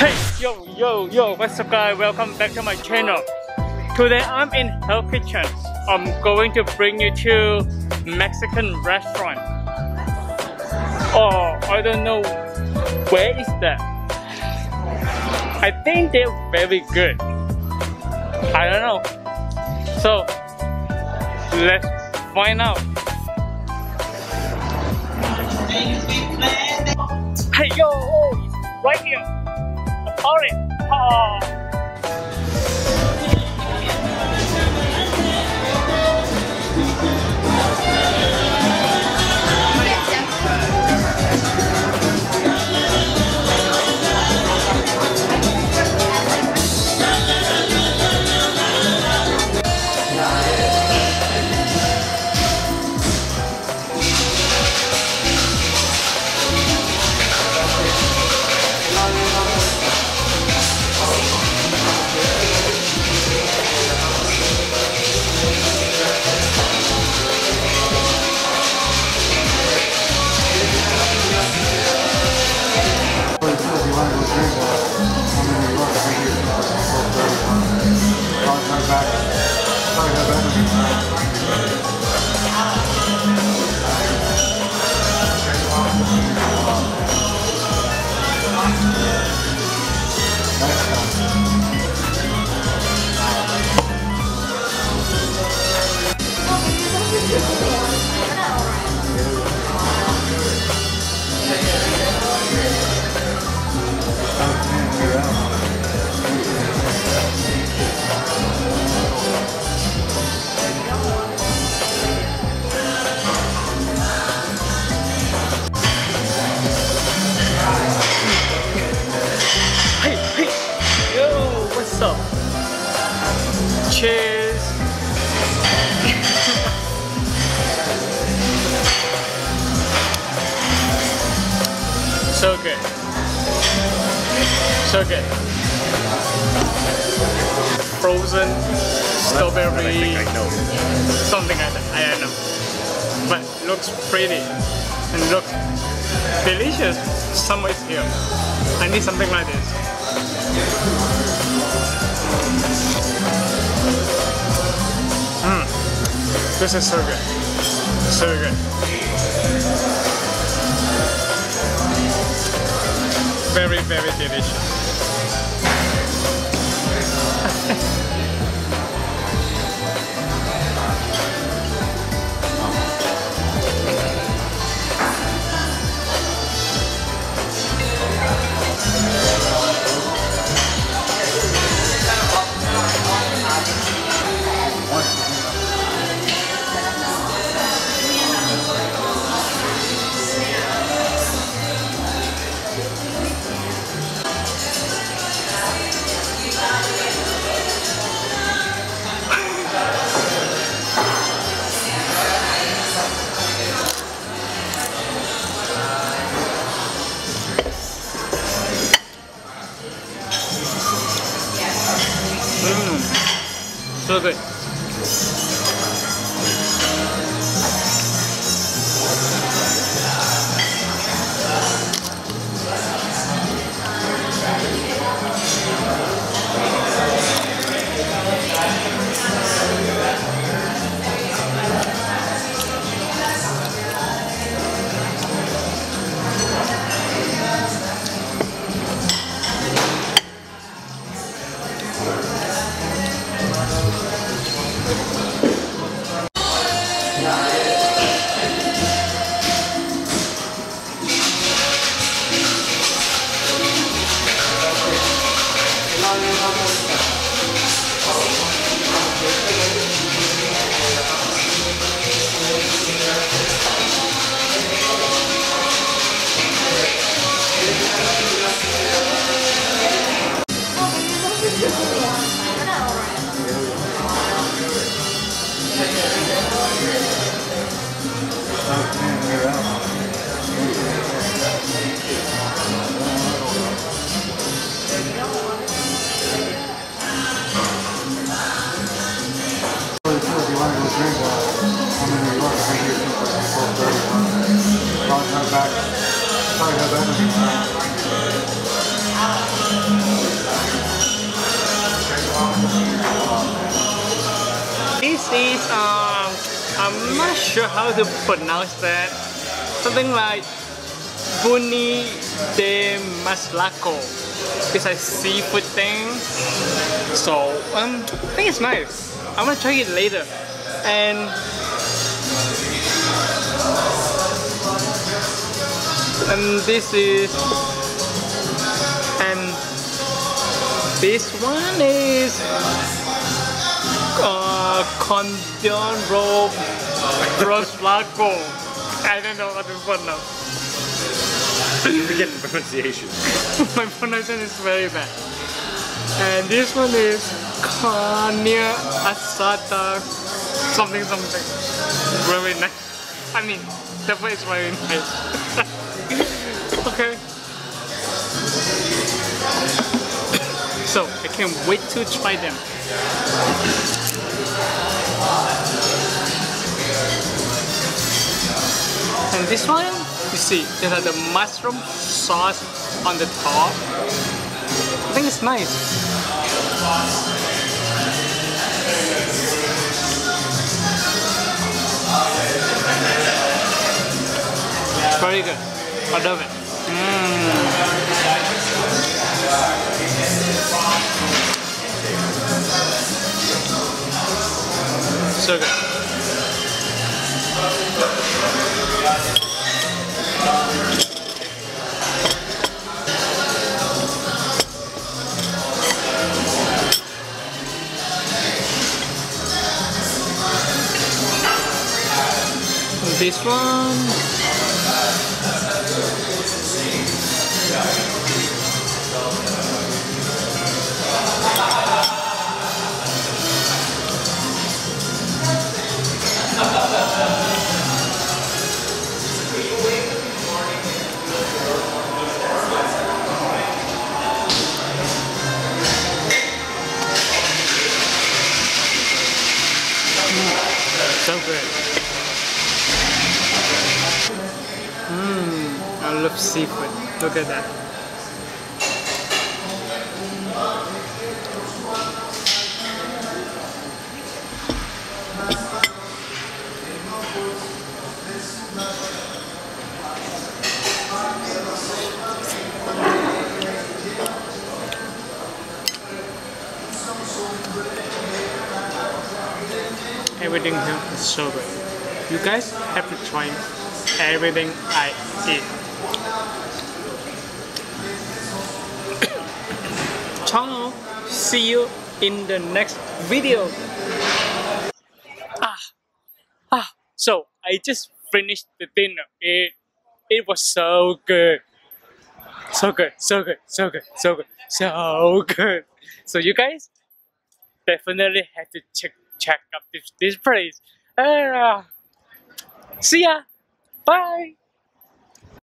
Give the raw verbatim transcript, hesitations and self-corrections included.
Hey, yo, yo, yo, what's up guys? Welcome back to my channel. Today I'm in Hell Kitchen. I'm going to bring you to Mexican restaurant. Oh, I don't know where is that. I think they're very good. I don't know. So, let's find out. Hey, yo, oh, it's right here. Orange. Oh. Cheers! So good. So good. Frozen strawberry, something like that. I don't know. But looks pretty and looks delicious. Summer is here. I need something like this. Mmm, this is so good, so good. Very, very delicious. So good. um, I'm not sure how to pronounce that. Something like Buni de Maslaco. It's a seafood thing. So um, I think it's nice. I'm gonna try it later. And and this is and this one is uh, Condion Robe Roslaco. I don't know what to pronounce. You forget the pronunciation. My pronunciation is very bad. And this one is Kanya Asata something something. Very nice. I mean, the way is very nice. Okay. So I can't wait to try them. And this one, you see, there's like the mushroom sauce on the top. I think it's nice. Very good. I love it. Mm. So good. This one. So good. Mmm, I love seafood. Look at that. Everything here is so good. You guys have to try everything I eat. Ciao! See you in the next video. Ah, ah. So I just finished the dinner. It it was so good, so good, so good, so good, so good, so good. So you guys definitely have to check check out this this place. Uh, see ya. Bye.